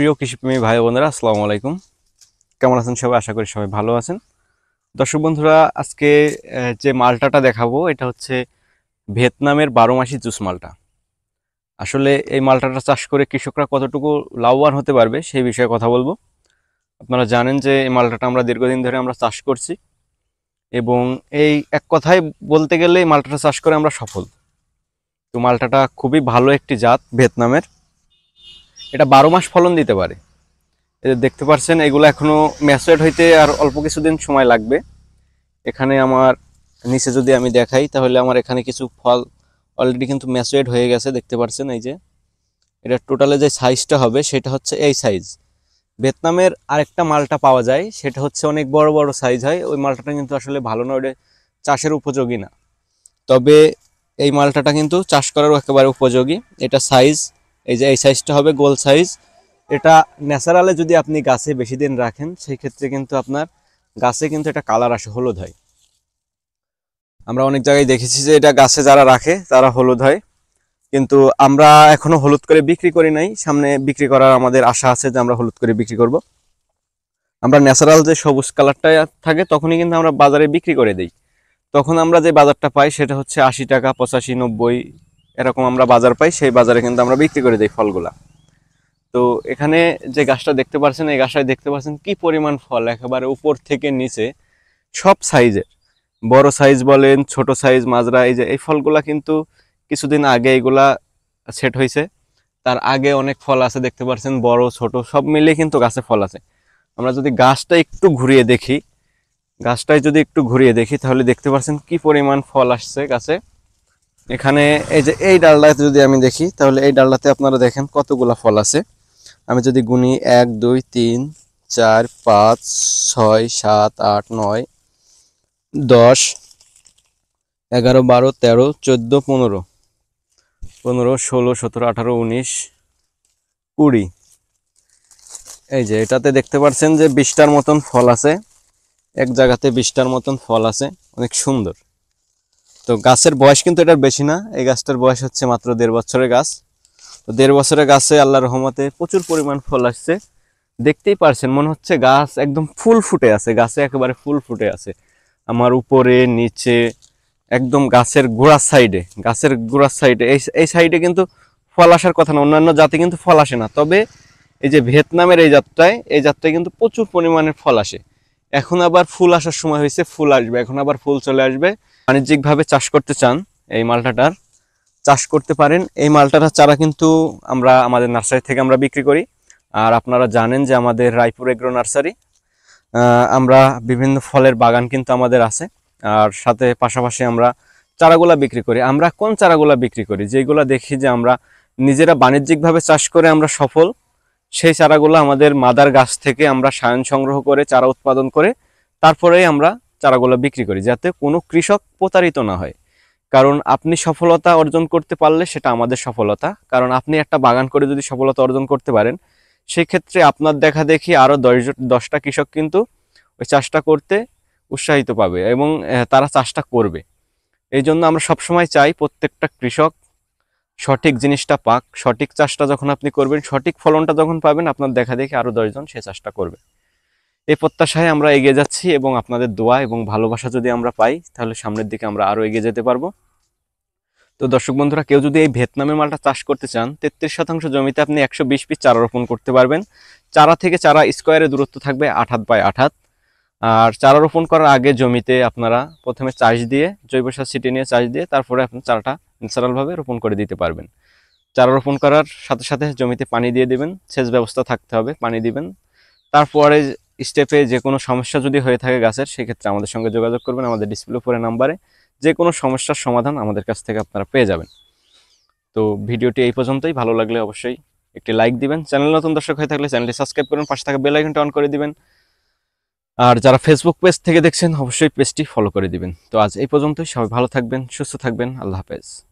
প্রিয় কৃষিপ্রেমী ভাই বোনেরা, আসসালামু আলাইকুম। কেমন আছেন সবাই? আশা করি সবাই ভালো আছেন। দর্শক বন্ধুরা, আজকে যে মালটাটা দেখাবো এটা হচ্ছে ভিয়েতনামের 12 মাসি জুস মালটা। আসলে এই মালটাটা চাষ করে কৃষকরা কতটুকু লাভবান হতে পারবে সেই বিষয়ে কথা বলবো। আপনারা জানেন যে এই মালটাটা আমরা দীর্ঘদিন ধরে আমরা চাষ করছি এবং এই এক কথায় বলতে গেলে এই মালটাটা চাষ করে আমরা সফল। তো মালটাটা খুবই ভালো একটি জাত ভিয়েতনামের। এটা 12 মাস ফলন দিতে পারে। এই যে দেখতে পাচ্ছেন, এগুলো এখনো ম্যাচুরেট হইতে আর অল্প কিছুদিন সময় লাগবে। এখানে আমার নিচে যদি আমি দেখাই তাহলে আমার এখানে কিছু ফল অলরেডি কিন্তু ম্যাচুরেট হয়ে গেছে, দেখতে পাচ্ছেন। এই যে এটা টোটালে যে সাইজটা হবে সেটা হচ্ছে এই সাইজ। ভিয়েতনামের আরেকটা মালটা পাওয়া যায়, সেটা হচ্ছে অনেক বড় বড় সাইজ হয়। ওই মালটাটা কিন্তু আসলে ভালো না, ওটা চাষের উপযোগী না। তবে এই মালটাটা কিন্তু চাষ করারও একেবারে উপযোগী। এটা সাইজ, এই যে এই সাইজটা হবে গোল সাইজ। এটা ন্যাচারালে যদি আপনি গাছে বেশি দিন রাখেন সেই ক্ষেত্রে কিন্তু আপনার গাছে কিন্তু এটা কালার আসে, হলুদ হয়। আমরা অনেক জায়গায় দেখেছি যে এটা গাছে যারা রাখে তারা হলুদ হয়, কিন্তু আমরা এখনো হলুদ করে বিক্রি করি নাই। সামনে বিক্রি করার আমাদের আশা আছে যে আমরা হলুদ করে বিক্রি করব। আমরা ন্যাচারাল যে সবুজ কালারটা থাকে তখনই কিন্তু আমরা বাজারে বিক্রি করে দিই। তখন আমরা যে বাজারটা পাই সেটা হচ্ছে 80 টাকা, 85, 90 এরকম আমরা বাজার পাই। সেই বাজারে কিন্তু আমরা বিক্রি করে দিই ফলগুলা। তো এখানে যে গাছটা দেখতে পাচ্ছেন, এই গাছটায় দেখতে পাচ্ছেন কি পরিমাণ ফল, একেবারে উপর থেকে নিচে সব সাইজের। বড় সাইজ বলেন, ছোট সাইজ, মাজরা। এই যে এই ফলগুলা কিন্তু কিছুদিন আগে এগুলা সেট হয়েছে। তার আগে অনেক ফল আছে, দেখতে পাচ্ছেন, বড় ছোট সব মিলিয়ে কিন্তু গাছে ফল আছে। আমরা যদি গাছটা একটু ঘুরিয়ে দেখি, তাহলে দেখতে পাচ্ছেন কি পরিমাণ ফল আসছে গাছে। এখানে এই যে এই ডালটাতে যদি আমি দেখি তাহলে এই ডালটাতে আপনারা দেখেন কতগুলা ফল আছে। আমি যদি গুনি 1 2 3 4 5 6 7 8 9 10 11 12 13 14 15 15 16 17 18 19 20। এই যে এটাতে দেখতে পাচ্ছেন যে 20টার মতন ফল আছে। এক জায়গাতে 20টার মতন ফল আছে, অনেক সুন্দর। তো গাছের বয়স কিন্তু এটার বেশি না, এই গাছটার বয়স হচ্ছে মাত্র 1.5 বছরের গাছ। তো 1.5 বছরের গাছে আল্লাহর রহমতে প্রচুর পরিমাণ ফল আসছে। দেখতেই পারছেন, মনে হচ্ছে গাছ একদম ফুল ফুটে আছে, গাছে একেবারে ফুল ফুটে আছে। আমার উপরে নিচে একদম গাছের গোড়ার সাইডে এই সাইডে কিন্তু ফল আসার কথা না, অন্যান্য জাতে কিন্তু ফল আসে না। তবে এই যে ভিয়েতনামের এই জাতটায় কিন্তু প্রচুর পরিমাণে ফল আসে। এখন আবার ফুল আসার সময় হয়েছে, ফুল আসবে, এখন আবার ফুল চলে আসবে। বাণিজ্যিকভাবে চাষ করতে চান এই মালটাটার চাষ করতে পারেন। এই মালটাটার চারা কিন্তু আমরা আমাদের নার্সারি থেকে আমরা বিক্রি করি। আর আপনারা জানেন যে আমাদের রায়পুর এগ্রো নার্সারি, আমরা বিভিন্ন ফলের বাগান কিন্তু আমাদের আছে। আর সাথে পাশাপাশি আমরা চারাগুলা বিক্রি করি। আমরা কোন চারাগুলা বিক্রি করি? যেগুলো দেখি যে আমরা নিজেরা বাণিজ্যিকভাবে চাষ করে আমরা সফল, সেই চারাগুলো আমাদের মাদার গাছ থেকে আমরা সায়ন সংগ্রহ করে চারা উৎপাদন করে তারপরেই আমরা চারাগুলো বিক্রি করি, যাতে কোনো কৃষক প্রতারিত না হয়। কারণ আপনি সফলতা অর্জন করতে পারলে সেটা আমাদের সফলতা। কারণ আপনি একটা বাগান করে যদি সফলতা অর্জন করতে পারেন, সেই ক্ষেত্রে আপনার দেখা দেখি আরও 10টা কৃষক কিন্তু ওই চাষটা করতে উৎসাহিত পাবে এবং তারা চাষটা করবে। এই জন্য আমরা সবসময় চাই প্রত্যেকটা কৃষক সঠিক জিনিসটা পাক। সঠিক চাষটা যখন আপনি করবেন, সঠিক ফলনটা যখন পাবেন, আপনার দেখা দেখি আরও 10জন সে চাষটা করবে। এই প্রত্যাশায় আমরা এগিয়ে যাচ্ছি এবং আপনাদের দোয়া এবং ভালোবাসা যদি আমরা পাই তাহলে সামনের দিকে আমরা আরও এগিয়ে যেতে পারবো। তো দর্শক বন্ধুরা, কেউ যদি এই ভিয়েতনামের মালটা চাষ করতে চান, 33% জমিতে আপনি 120 পিস চারা রোপণ করতে পারবেন। চারা থেকে চারা স্কোয়ারে দূরত্ব থাকবে 8 হাত বাই 8 হাত। আর চারা রোপণ করার আগে জমিতে আপনারা প্রথমে চাষ দিয়ে, জৈব সার ছিটিয়ে নিয়ে চাষ দিয়ে তারপরে আপনি চারাটা ন্যাচারালভাবে রোপণ করে দিতে পারবেন। চারা রোপণ করার সাথে সাথে জমিতে পানি দিয়ে দিবেন, সেচ ব্যবস্থা থাকতে হবে, পানি দিবেন। তারপরে স্টেপে যে কোনো সমস্যা যদি হয়ে থাকে গাছের, সেক্ষেত্রে আমাদের সঙ্গে যোগাযোগ করবেন আমাদের ডিসপ্লে উপরে নাম্বারে। যে কোনো সমস্যার সমাধান আমাদের কাছ থেকে আপনারা পেয়ে যাবেন। তো ভিডিওটি এই পর্যন্তই। ভালো লাগলে অবশ্যই একটি লাইক দিবেন। চ্যানেল নতুন দর্শক হয়ে থাকলে চ্যানেলটি সাবস্ক্রাইব করুন, পাশে থাকা বেল আইকনটা অন করে দিবেন। আর যারা ফেসবুক পেজ থেকে দেখছেন অবশ্যই পেজটি ফলো করে দিবেন। তো আজ এই পর্যন্তই। সবাই ভালো থাকবেন, সুস্থ থাকবেন। আল্লাহ হাফেজ।